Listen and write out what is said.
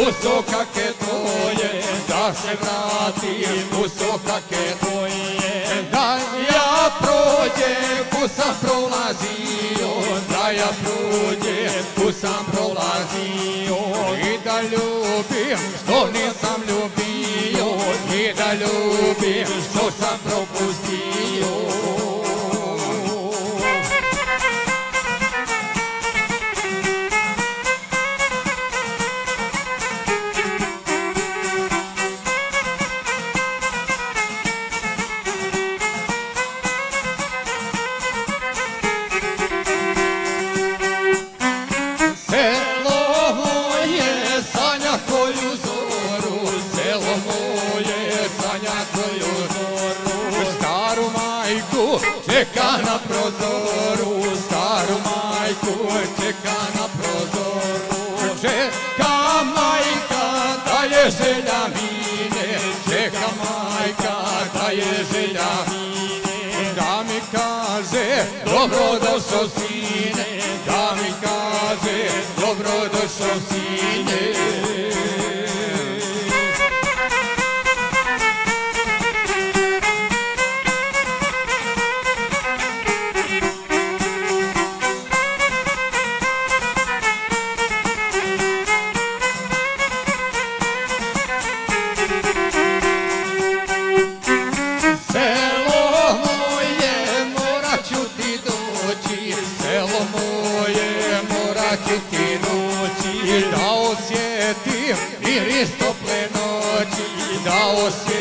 u sokake tvoje, da se vratim u sokake tvoje. Da ja prođem, ko sam prolazio, da ja prođem, ko sam prolazio. I da ljubim što nisam ljubio, i da ljubim što sam propustio. Čeka na prozoru, staru majku čeka na prozoru. Čeka majka da je želja mine, čeka majka da je želja mine. Da mi kaže dobrodošao sine, da mi kaže dobrodošao sine. Da osjetim miris tople noći, da osjetim